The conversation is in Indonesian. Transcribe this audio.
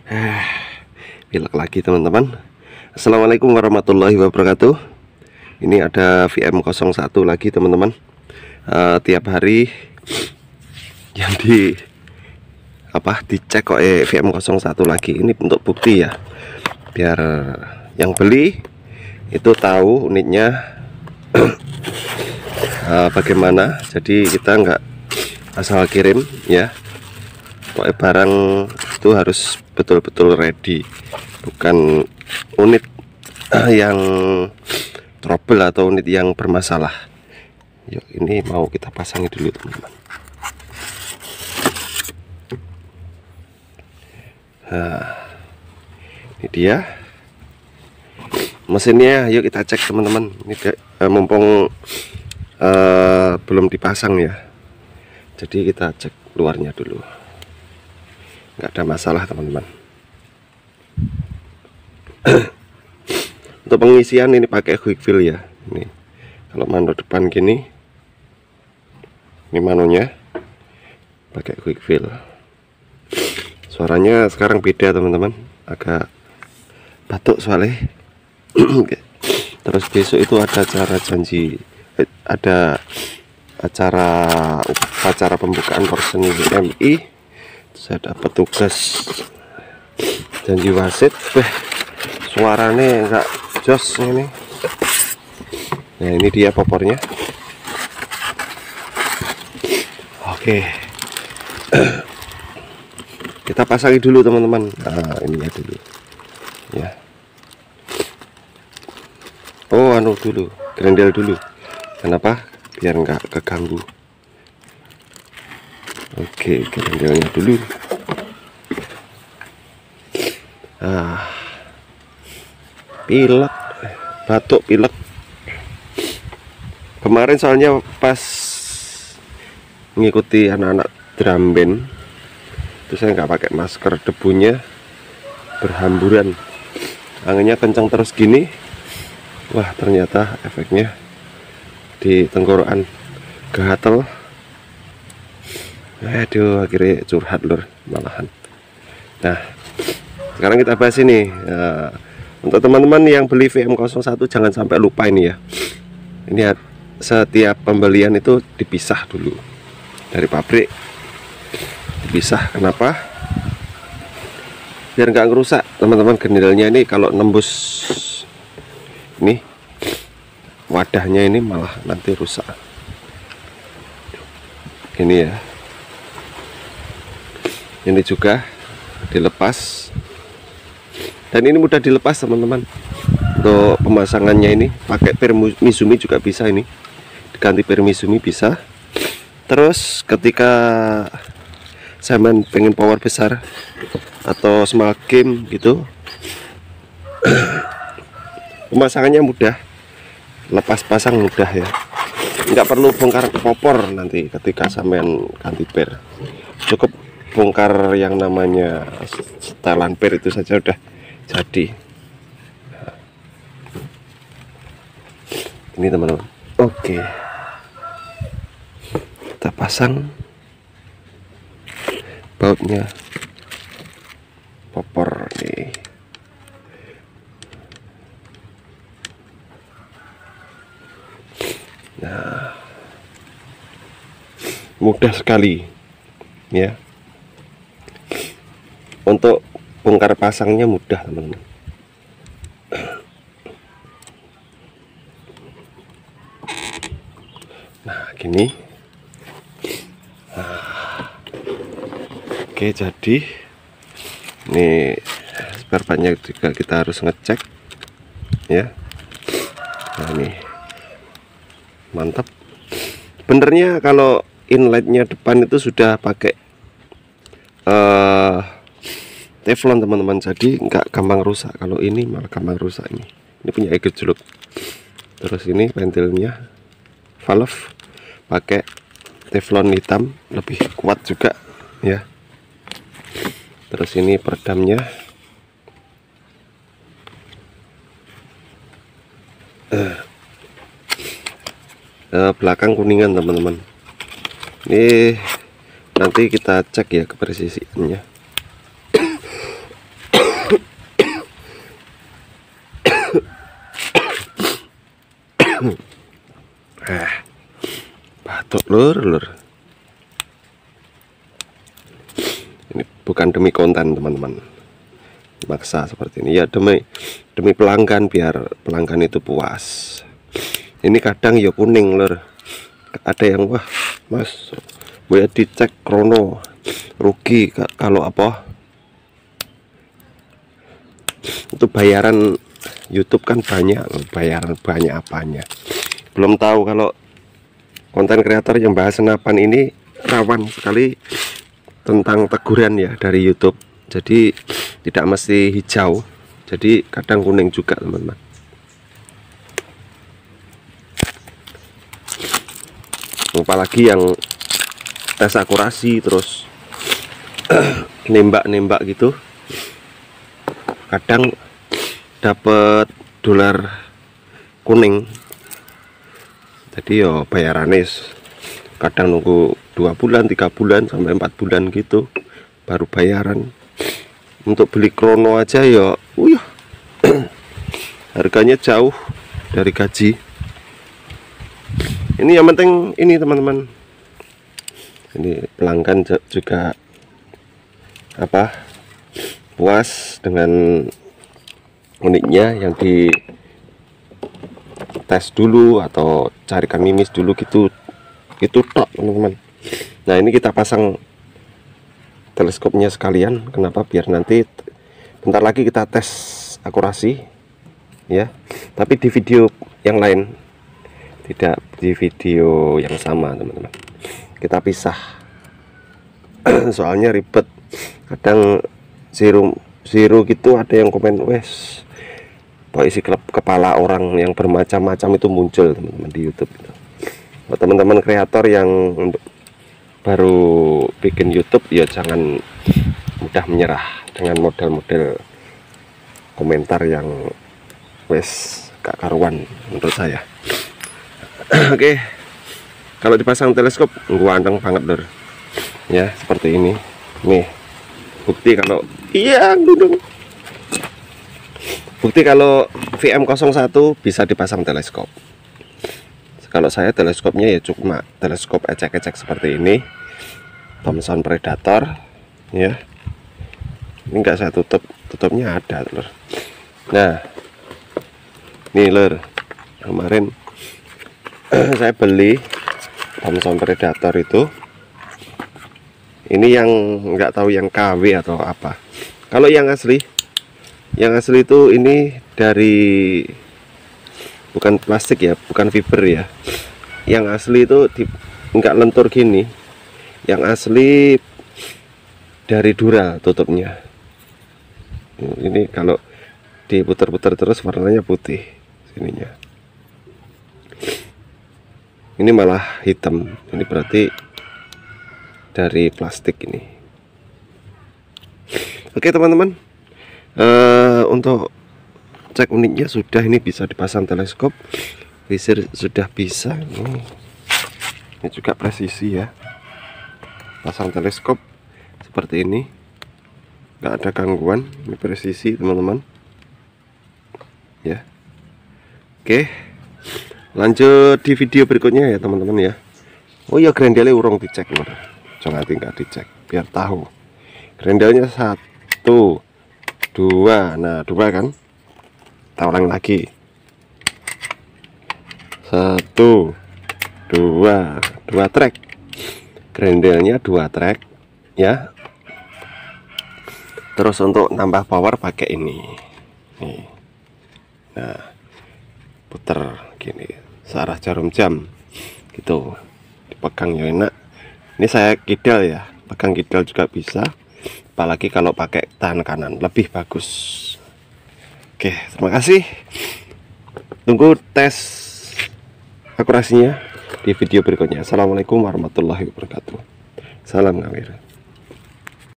Pilek lagi teman-teman. Assalamualaikum warahmatullahi wabarakatuh. Ini ada VM01 lagi teman-teman. Tiap hari yang dicek kok VM01 lagi. Ini untuk bukti ya, biar yang beli itu tahu unitnya bagaimana. Jadi kita nggak asal kirim ya. Pokoknya barang itu harus betul-betul ready, bukan unit yang trouble atau unit yang bermasalah. Yuk, ini mau kita pasangi dulu teman-teman. Nah, ini dia mesinnya. Yuk kita cek teman-teman. Ini mumpung belum dipasang ya, jadi kita cek luarnya dulu. Nggak ada masalah teman-teman. Untuk pengisian ini pakai quick fill ya. Ini kalau mano depan gini, ini manonya pakai quick fill. Suaranya sekarang beda teman-teman, agak batuk soalnya. Terus besok itu ada acara pembukaan personil MI. Saya dapat tugas janji wasit. Suaranya enggak jos ini. Nah, ini dia popornya. Oke. Kita pasangi dulu teman-teman. Nah, ini ya dulu ya. Oh, dulu, grendel dulu. Kenapa? Biar enggak keganggu. Oke, grendelnya dulu. Pilek, batuk, pilek. Kemarin soalnya pas mengikuti anak-anak drum band, itu saya nggak pakai masker, debunya berhamburan, anginnya kencang terus gini. Wah, ternyata efeknya di tenggorokan gatel. Aduh, akhirnya curhat lur malahan. Nah, sekarang kita bahas ini. Untuk teman-teman yang beli VM01 jangan sampai lupa ini ya. Ini setiap pembelian itu dipisah dulu dari pabrik. Dipisah, kenapa? Biar nggak ngerusak teman-teman. Grendelnya ini kalau nembus ini wadahnya ini malah nanti rusak. Ini ya. Ini juga dilepas, dan ini mudah dilepas teman-teman. Untuk pemasangannya ini pakai permisumi juga bisa, ini diganti permisumi bisa. Terus ketika saya pengen power besar atau small game gitu, pemasangannya mudah, lepas pasang mudah ya, nggak perlu bongkar popor nanti ketika sampean ganti per. Cukup bongkar yang namanya setelan per itu saja udah jadi. Ini teman-teman. Oke, kita pasang bautnya, popor nih. Nah, mudah sekali ya. Untuk bongkar pasangnya mudah teman-teman. Nah, gini. Oke, jadi ini spare partnya juga kita harus ngecek ya. Nah, ini mantap. Benernya kalau inletnya depan itu sudah pakai teflon teman-teman, jadi nggak gampang rusak. Kalau ini malah gampang rusak. Ini punya gejolak. Terus ini ventilnya valve pakai teflon hitam, lebih kuat juga ya. Terus ini peredamnya. Belakang kuningan teman-teman. Ini nanti kita cek ya kepresisiannya. Tuh, lur. Ini bukan demi konten teman-teman, maksa seperti ini ya, demi pelanggan, biar pelanggan itu puas. Ini kadang ya kuning lur, ada yang wah mas boleh dicek krono, rugi kalau apa itu bayaran YouTube kan banyak, bayaran banyak apanya. Belum tahu kalau konten kreator yang bahas senapan ini rawan sekali tentang teguran ya dari YouTube. Jadi tidak mesti hijau, jadi kadang kuning juga teman-teman. Apalagi yang tes akurasi terus nembak gitu, kadang dapat dolar kuning. Jadi yo bayarannya kadang nunggu 2 bulan, 3 bulan, sampai 4 bulan gitu baru bayaran. Untuk beli krono aja ya harganya jauh dari gaji. Ini yang penting ini teman-teman, ini pelanggan juga puas dengan uniknya yang di tes dulu atau carikan mimis dulu gitu, itu tok teman-teman. Nah ini kita pasang teleskopnya sekalian, kenapa? Biar nanti bentar lagi kita tes akurasi ya, tapi di video yang lain, tidak di video yang sama teman-teman. Kita pisah soalnya ribet, kadang zero gitu ada yang komen wes isi kepala orang yang bermacam-macam itu muncul teman-teman di YouTube gitu. Buat teman-teman kreator yang baru bikin YouTube ya jangan mudah menyerah dengan model-model komentar yang wes gak karuan menurut saya. Oke, kalau dipasang teleskop ganteng banget lur ya, seperti ini nih bukti kalau bukti kalau VM01 bisa dipasang teleskop. Kalau saya teleskopnya ya cuma teleskop ecek-ecek seperti ini, Thomson Predator ya. Ini enggak saya tutup, tutupnya ada lur. Nah nih lur, kemarin saya beli Thomson Predator itu, ini yang nggak tahu yang KW atau apa. Kalau yang asli itu ini dari, bukan plastik ya, bukan fiber ya. Yang asli itu nggak lentur gini. Yang asli dari Dural tutupnya. Ini kalau diputar-putar terus warnanya putih sininya. Ini malah hitam. Ini berarti dari plastik ini. Oke teman-teman, untuk cek uniknya sudah, ini bisa dipasang teleskop, visir sudah bisa. Ini juga presisi ya, pasang teleskop seperti ini, nggak ada gangguan. Ini presisi teman-teman ya. Oke, lanjut di video berikutnya ya teman-teman ya. Oh ya, grendelnya urung dicek lur, jangan tinggal dicek biar tahu. Grendelnya 1, 2, nah 2 kan, kita ulang lagi, 1, 2 trek, grendelnya 2 trek ya. Terus untuk nambah power pakai ini nih. Nah puter gini searah jarum jam gitu, dipegang ya enak. Ini saya kidal ya, pegang kidal juga bisa, apalagi kalau pakai tangan kanan lebih bagus. Oke, terima kasih, tunggu tes akurasinya di video berikutnya. Assalamualaikum warahmatullahi wabarakatuh. Salam ngawir.